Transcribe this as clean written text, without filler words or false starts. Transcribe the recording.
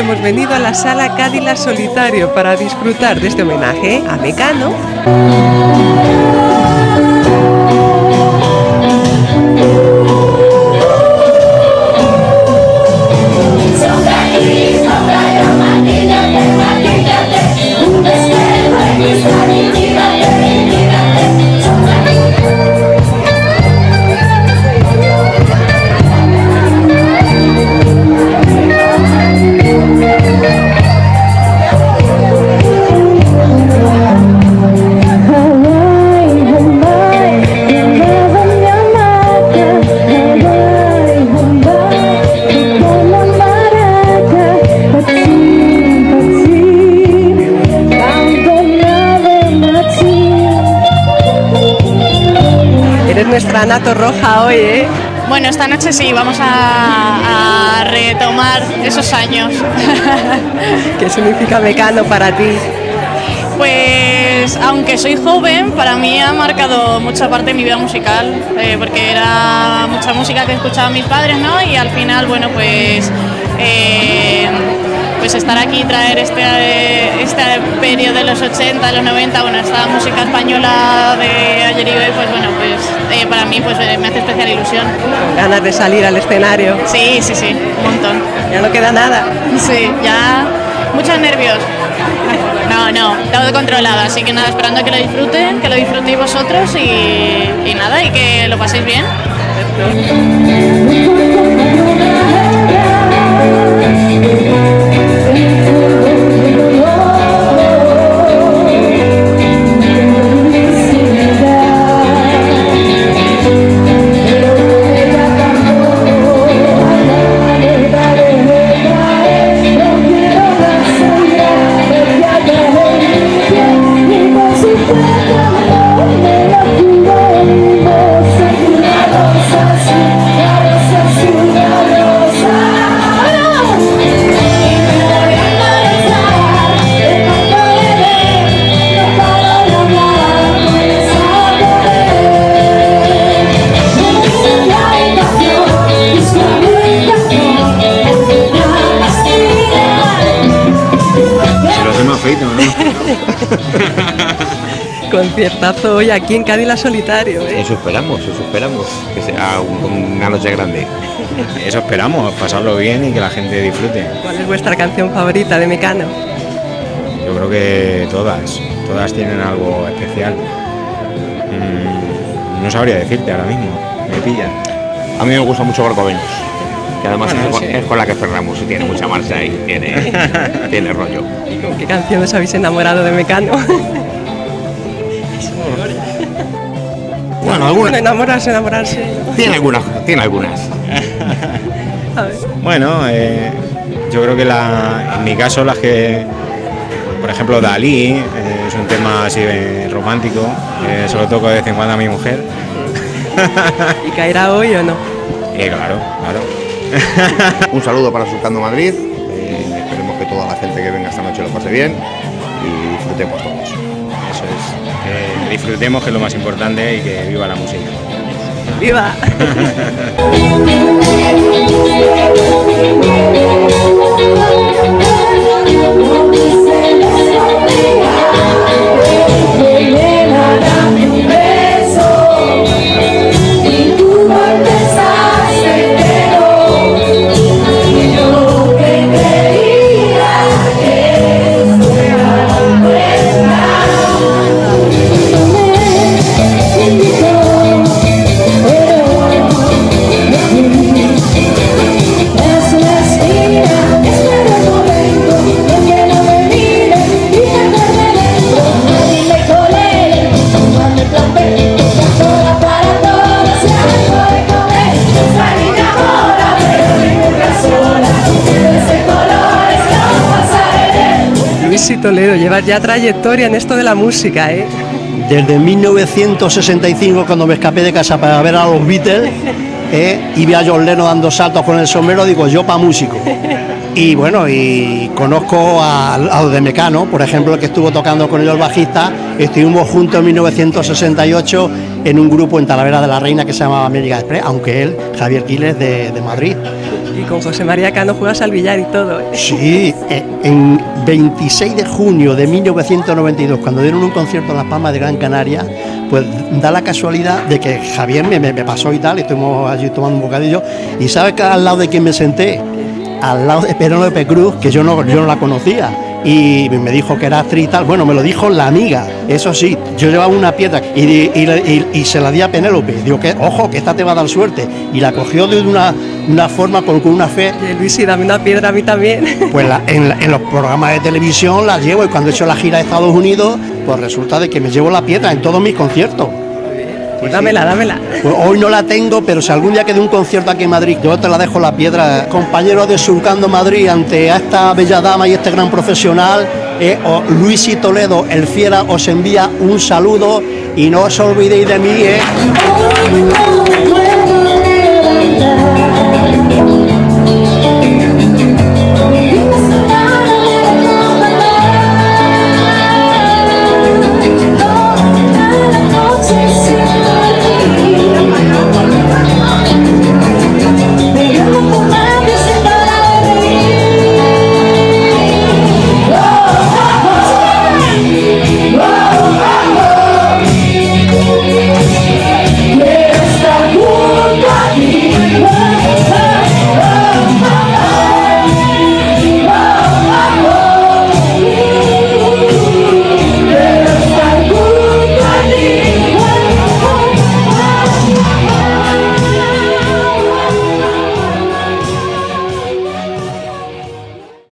hemos venido a la Sala Cádila Solitario para disfrutar de este homenaje a Mecano. Nuestra Nato Roja hoy, ¿eh? Bueno, esta noche sí, vamos a retomar esos años. ¿Qué significa Mecano para ti? Pues, aunque soy joven, para mí ha marcado mucha parte de mi vida musical, porque era mucha música que escuchaban mis padres, ¿no? Y al final, bueno, pues estar aquí y traer este periodo de los 80, de los 90, bueno, esta música española de ayer y hoy, pues bueno, pues para mí pues me hace especial ilusión. ¿Ganas de salir al escenario? Sí, sí, sí, un montón. ¿Ya no queda nada? Sí, ya muchos nervios. No, todo controlado, así que nada, esperando que lo disfruten, que lo disfrutéis vosotros y nada, y que lo paséis bien. Conciertazo hoy aquí en Cádila Solitario, ¿eh? Eso esperamos, que sea una noche grande. Eso esperamos, pasarlo bien y que la gente disfrute. ¿Cuál es vuestra canción favorita de Mecano? Yo creo que todas tienen algo especial. No sabría decirte ahora mismo, me pillan. A mí me gusta mucho Barco Venus, que además es con la que cerramos y tiene mucha marcha y tiene rollo. ¿Y con qué canciones habéis enamorado de Mecano? Bueno, algunas. Enamorarse. Tiene algunas. A ver. Bueno, yo creo que en mi caso las que, por ejemplo, Dalí, es un tema así romántico, se lo toco de vez en cuando a mi mujer. ¿Y caerá hoy o no? Claro. Un saludo para Surcando Madrid, esperemos que toda la gente que venga esta noche lo pase bien y disfrutemos todos. Eso es, que disfrutemos, que es lo más importante, y que viva la música. ¡Viva! Toledo, llevas ya trayectoria en esto de la música, ¿eh? Desde 1965, cuando me escapé de casa para ver a los Beatles, y vi a John Lennon dando saltos con el sombrero, digo, yo pa' músico. Y bueno, y conozco a los de Mecano, por ejemplo, el que estuvo tocando con ellos el bajista. Estuvimos juntos en 1968 en un grupo en Talavera de la Reina que se llamaba América Express, aunque él, Javier Quiles, de Madrid. ¿Y con José María Cano juegas al billar y todo. Sí, en 26 de junio de 1992, cuando dieron un concierto en Las Palmas de Gran Canaria, pues da la casualidad de que Javier me pasó y tal, y estuvimos allí tomando un bocadillo, y ¿sabes que al lado de quién me senté? Al lado de Penélope Cruz, que yo no la conocía, y me dijo que era actriz y tal. Bueno, me lo dijo la amiga, eso sí, yo llevaba una piedra y se la di a Penélope. Digo, que ojo, que esta te va a dar suerte, y la cogió de una forma con una fe. Luis, y dame una piedra a mí también. Pues en los programas de televisión la llevo, y cuando he hecho la gira de Estados Unidos, pues resulta de que me llevo la piedra en todos mis conciertos. Pues dámela. Pues hoy no la tengo, pero si algún día quede un concierto aquí en Madrid, yo te la dejo la piedra. Compañeros de Surcando Madrid, ante esta bella dama y este gran profesional, Luis y Toledo, el Fiera, os envía un saludo, y no os olvidéis de mí.